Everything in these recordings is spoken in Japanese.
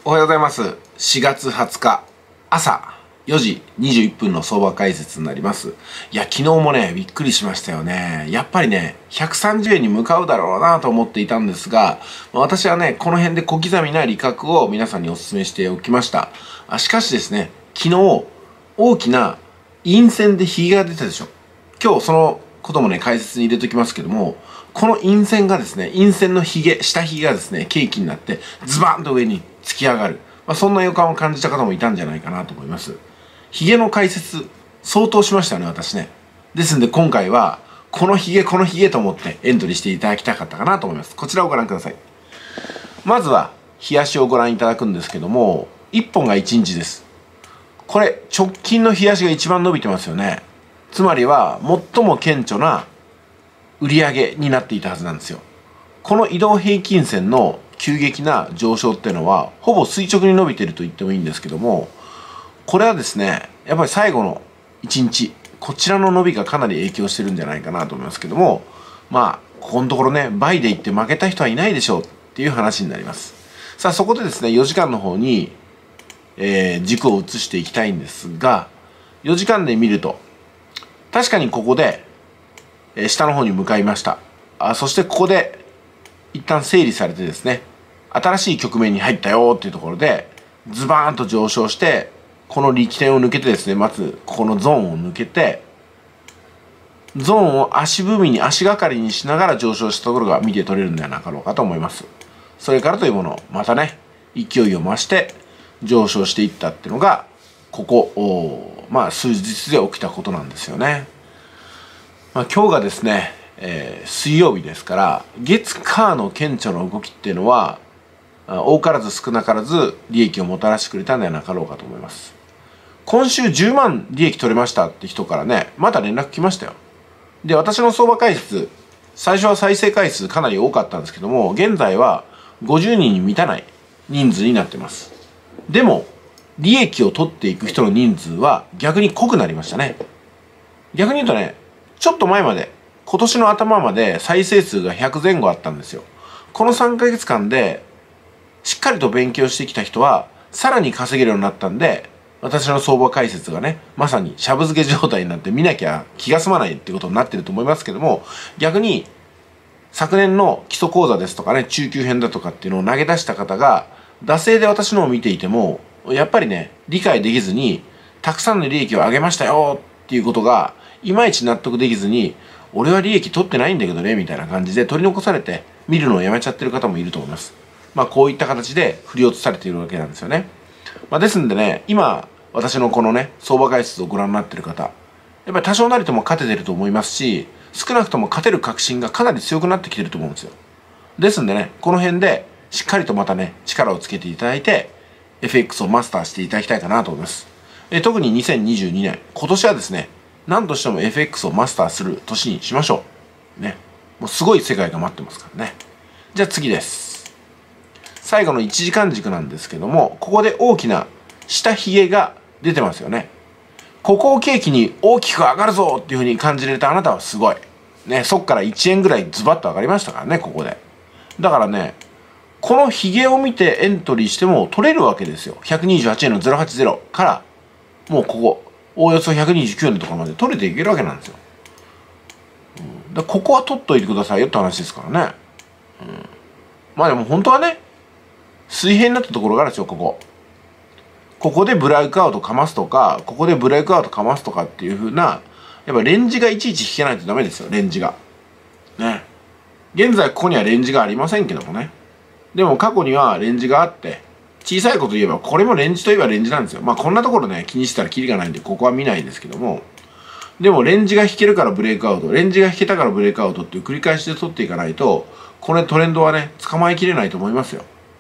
おはようございます。4月20日朝4時21分の相場解説になります。いや、昨日もね、びっくりしましたよね。やっぱりね、130円に向かうだろうなと思っていたんですが、私はね、この辺で小刻みな利確を皆さんにお勧めしておきました。しかしですね、昨日、大きな陰線でヒゲが出たでしょ。今日そのこともね、解説に入れときますけども、この陰線がですね、陰線のヒゲ、下ヒゲがですね、ケーキになって、ズバーンと上に突き上がる。そんな予感を感じた方もいたんじゃないかなと思います。ヒゲの解説、相当しましたよね、私ね。ですんで今回は、このヒゲと思ってエントリーしていただきたかったかなと思います。こちらをご覧ください。まずは、日足をご覧いただくんですけども、1本が1日です。これ、直近の日足が一番伸びてますよね。つまりは、最も顕著な売り上げになっていたはずなんですよ。この移動平均線の急激な上昇っていうのは、ほぼ垂直に伸びていると言ってもいいんですけども、これはですね、やっぱり最後の1日、こちらの伸びがかなり影響してるんじゃないかなと思いますけども、ここのところね、倍でいって負けた人はいないでしょうっていう話になります。さあ、そこでですね、4時間の方に、軸を移していきたいんですが、4時間で見ると、確かにここで、下の方に向かいました。そしてここで、一旦整理されてですね、新しい局面に入ったよっていうところで、ズバーンと上昇して、この力点を抜けてですね、まずここのゾーンを抜けて、ゾーンを足踏みに足がかりにしながら上昇したところが見て取れるんではなかろうかと思います。それからというもの、またね、勢いを増して上昇していったっていうのが、ここ、数日で起きたことなんですよね。今日がですね、水曜日ですから、月火の顕著な動きっていうのは、多からず少なからず利益をもたらしてくれたんではなかろうかと思います。今週10万利益取れましたって人からね、また連絡来ましたよ。で、私の相場解説、最初は再生回数かなり多かったんですけども、現在は50人に満たない人数になってます。でも、利益を取っていく人の人数は逆に濃くなりましたね。逆に言うとね、ちょっと前まで、今年の頭まで再生数が100前後あったんですよ。この3ヶ月間で、しっかりと勉強してきた人は、さらに稼げるようになったんで、私の相場解説がね、まさにしゃぶ漬け状態になって見なきゃ気が済まないってことになってると思いますけども、逆に、昨年の基礎講座ですとかね、中級編だとかっていうのを投げ出した方が、惰性で私のを見ていても、やっぱりね、理解できずに、たくさんの利益を上げましたよっていうことが、いまいち納得できずに、俺は利益取ってないんだけどね、みたいな感じで取り残されて、見るのをやめちゃってる方もいると思います。こういった形で振り落とされているわけなんですよね。ですんでね、今、私のこのね、相場解説をご覧になっている方、やっぱり多少なりとも勝ててると思いますし、少なくとも勝てる確信がかなり強くなってきてると思うんですよ。ですんでね、この辺でしっかりとまたね、力をつけていただいて、FX をマスターしていただきたいかなと思います。特に2022年、今年はですね、何としても FX をマスターする年にしましょう。ね。もうすごい世界が待ってますからね。じゃあ次です。最後の1時間軸なんですけども、ここで大きな下髭が出てますよね。ここを契機に大きく上がるぞっていう風に感じられたあなたはすごい。ね、そっから1円ぐらいズバッと上がりましたからね、ここで。だからね、この髭を見てエントリーしても取れるわけですよ。128円の080から、もうここ、おおよそ129円のところまで取れていけるわけなんですよ。ここは取っといてくださいよって話ですからね。でも本当はね、水平になったところがあるんですよ、ここ。ここでブレイクアウトかますとか、ここでブレイクアウトかますとかっていう風な、やっぱレンジがいちいち引けないとダメですよ、レンジが。ね。現在ここにはレンジがありませんけどもね。でも過去にはレンジがあって、小さいこと言えば、これもレンジといえばレンジなんですよ。こんなところね、気にしたらキリがないんで、ここは見ないですけども。でも、レンジが引けるからブレイクアウト、レンジが引けたからブレイクアウトっていう繰り返しで取っていかないと、これトレンドはね、捕まえきれないと思いますよ。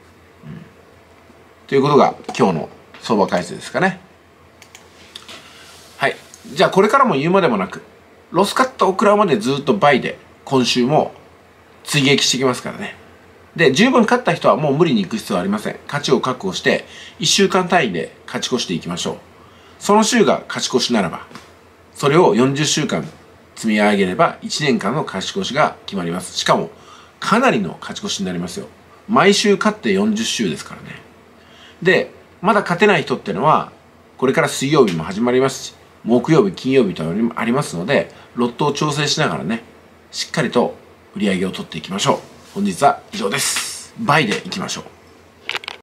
ということが、今日の相場解説ですかね。はい。じゃあ、これからも言うまでもなく、ロスカットを食らうまでずっと倍で、今週も追撃していきますからね。で、十分勝った人はもう無理に行く必要はありません。勝ちを確保して、1週間単位で勝ち越していきましょう。その週が勝ち越しならば、それを40週間積み上げれば、1年間の勝ち越しが決まります。しかも、かなりの勝ち越しになりますよ。毎週勝って40週ですからね。 で、まだ勝てない人っていうのは、これから水曜日も始まりますし、木曜日、金曜日とありますので、ロットを調整しながらね、しっかりと売り上げを取っていきましょう。本日は以上です。バイでいきましょう。